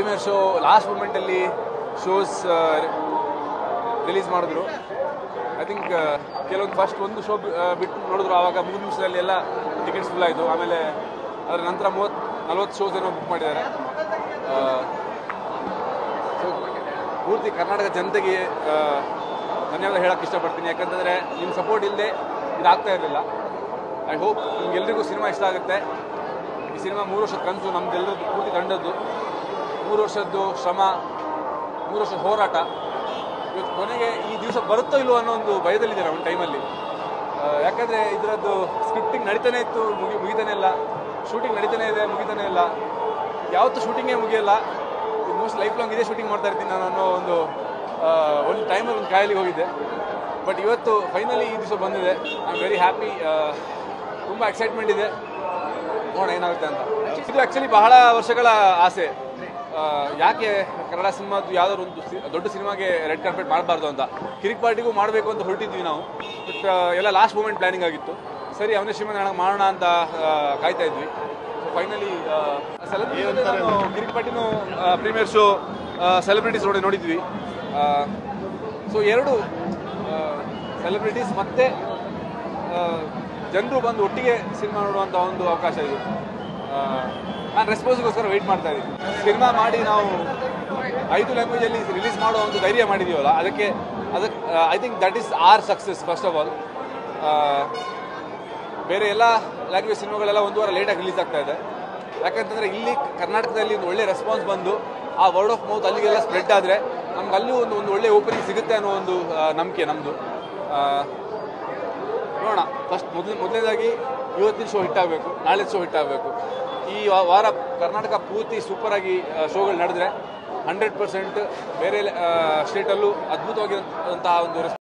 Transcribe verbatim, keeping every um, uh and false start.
Premier show last ಮೂಮೆಂಟಲ್ಲಿ shows release ಮಾಡಿದ್ರು. I think ಕೆಲವೊಂದು ಫಸ್ಟ್ ಒಂದು ಶೋ ಬಿಟ್ಟು ನೋಡಿದ್ರು, ಆವಾಗ ಮೂರು ನಿಮಿಷದಲ್ಲಿ ಎಲ್ಲ ಟಿಕೆಟ್ಸ್ ಫುಲ್ ಆಯಿತು. ಆಮೇಲೆ ಅದರ ನಂತರ ಮೂವತ್ತು ನಲ್ವತ್ತು ಶೋಸ್ ಏನೋ ಬುಕ್ ಮಾಡಿದ್ದಾರೆ. ಸೊ ಪೂರ್ತಿ ಕರ್ನಾಟಕ ಜನತೆಗೆ ಧನ್ಯವಾದ ಹೇಳೋಕ್ಕೆ ಇಷ್ಟಪಡ್ತೀನಿ. ಯಾಕಂತಂದರೆ ನಿಮ್ಮ ಸಪೋರ್ಟ್ ಇಲ್ಲದೆ ಇದಾಗ್ತಾ ಇರಲಿಲ್ಲ. ಐ ಹೋಪ್ ನಿಮ್ಗೆಲ್ರಿಗೂ ಸಿನಿಮಾ ಇಷ್ಟ ಆಗುತ್ತೆ. ಈ ಸಿನಿಮಾ ಮೂರು ವರ್ಷದ ಕನಸು ನಮ್ದೆಲ್ಲರದ್ದು, ಪೂರ್ತಿ ತಂಡದ್ದು ಮೂರು ವರ್ಷದ್ದು ಶ್ರಮ, ಮೂರು ವರ್ಷದ ಹೋರಾಟ. ಇವತ್ತು ಕೊನೆಗೆ ಈ ದಿವಸ ಬರುತ್ತೋ ಇಲ್ಲೋ ಅನ್ನೋ ಒಂದು ಭಯದಲ್ಲಿದ್ದಾರೆ ಒಂದು ಟೈಮಲ್ಲಿ. ಯಾಕಂದರೆ ಇದರದ್ದು ಸ್ಕ್ರಿಪ್ಟಿಂಗ್ ನಡೀತಾನೆ ಇತ್ತು, ಮುಗಿ ಮುಗಿತಾನೆ ಇಲ್ಲ. ಶೂಟಿಂಗ್ ನಡೀತಾನೆ ಇದೆ, ಮುಗಿತಾನೆ ಇಲ್ಲ. ಯಾವತ್ತೂ ಶೂಟಿಂಗೇ ಮುಗಿಯಲ್ಲ. ಮೋಸ್ಟ್ ಲೈಫ್ ಲಾಂಗ್ ಇದೇ ಶೂಟಿಂಗ್ ಮಾಡ್ತಾ ಇರ್ತೀನಿ ನಾನು ಅನ್ನೋ ಒಂದು ಒಂದು ಟೈಮಲ್ಲಿ ಒಂದು ಕಾಯಿಲೆಗೆ ಹೋಗಿದ್ದೆ. ಬಟ್ ಇವತ್ತು ಫೈನಲಿ ಈ ದಿವಸ ಬಂದಿದೆ. I am very happy. ತುಂಬ ಎಕ್ಸೈಟ್ಮೆಂಟ್ ಇದೆ, ನೋಡೋಣ ಏನಾಗುತ್ತೆ ಅಂತ. ಇದು ಆ್ಯಕ್ಚುಲಿ ಬಹಳ ವರ್ಷಗಳ ಆಸೆ. ಯಾಕೆ ಕನ್ನಡ ಸಿನಿಮಾದು ಯಾವುದಾದ್ರು ಒಂದು ದೊಡ್ಡ ಸಿನಿಮಾಗೆ ರೆಡ್ ಕಾರ್ಪೆಟ್ ಮಾಡಬಾರ್ದು ಅಂತ. ಕಿರಿಕ್ ಪಾರ್ಟಿಗೂ ಮಾಡಬೇಕು ಅಂತ ಹೊರಟಿದ್ವಿ ನಾವು. ಬಟ್ ಎಲ್ಲ ಲಾಸ್ಟ್ ಮೂಮೆಂಟ್ ಪ್ಲಾನಿಂಗ್ ಆಗಿತ್ತು. ಸರಿ ಅವನೇಶ್ರೀಮನಾರಾಯಣ ಮಾಡೋಣ ಅಂತ ಕಾಯ್ತಾ ಇದ್ವಿ. ಸೊ ಫೈನಲಿ ಸೆಲೆಬ್ರಿಟಿ ನಾನು ಕಿರಿಕ್ ಪಾರ್ಟಿನೂ ಪ್ರೀಮಿಯರ್ ಶೋ ಸೆಲೆಬ್ರಿಟೀಸ್ ನೋಡಿ ನೋಡಿದ್ವಿ. ಸೊ ಎರಡು ಸೆಲೆಬ್ರಿಟೀಸ್ ಮತ್ತು ಜನರು ಬಂದು ಒಟ್ಟಿಗೆ ಸಿನಿಮಾ ನೋಡುವಂಥ ಒಂದು ಅವಕಾಶ ಇದು. ನಾನು ರೆಸ್ಪಾನ್ಸ್ಗೋಸ್ಕರ ವೆಯ್ಟ್ ಮಾಡ್ತಾ ಇದ್ದೀನಿ. ಸಿನಿಮಾ ಮಾಡಿ ನಾವು ಐದು ಲ್ಯಾಂಗ್ವೇಜಲ್ಲಿ ರಿಲೀಸ್ ಮಾಡೋ ಒಂದು ಧೈರ್ಯ ಮಾಡಿದ್ದೀವಲ್ಲ, ಅದಕ್ಕೆ ಅದಕ್ಕೆ I think that is our success first of all. ಬೇರೆ ಎಲ್ಲ ಲ್ಯಾಂಗ್ವೇಜ್ ಸಿನಿಮಾಗಳೆಲ್ಲ ಒಂದು ವಾರ ಲೇಟಾಗಿ ರಿಲೀಸ್ ಆಗ್ತಾ ಇದೆ. ಯಾಕಂತಂದರೆ ಇಲ್ಲಿ ಕರ್ನಾಟಕದಲ್ಲಿ ಒಂದು ಒಳ್ಳೆ ರೆಸ್ಪಾನ್ಸ್ ಬಂದು ಆ ವರ್ಡ್ ಆಫ್ ಮೌತ್ ಅಲ್ಲಿಗೆಲ್ಲ ಸ್ಪ್ರೆಡ್ ಆದರೆ ನಮ್ಗೆ ಅಲ್ಲೂ ಒಂದು ಒಂದು ಒಳ್ಳೆ ಓಪನಿಂಗ್ ಸಿಗುತ್ತೆ ಅನ್ನೋ ಒಂದು ನಂಬಿಕೆ ನಮ್ಮದು. ನೋಡೋಣ. ಫಸ್ಟ್ ಮೊದಲು ಮೊದಲನೇದಾಗಿ ಇವತ್ತಿನ ಶೋ ಹಿಟ್ಟಾಗಬೇಕು, ನಾಳೆ ಶೋ ಹಿಟ್ಟಾಗಬೇಕು. ಈ ವಾರ ಕರ್ನಾಟಕ ಪೂರ್ತಿ ಸೂಪರಾಗಿ ಶೋಗಳು ನಡೆದ್ರೆ ಹಂಡ್ರೆಡ್ ಪರ್ಸೆಂಟ್ ಬೇರೆ ಸ್ಟೇಟಲ್ಲೂ ಅದ್ಭುತವಾಗಿರುವಂತಹ ಒಂದು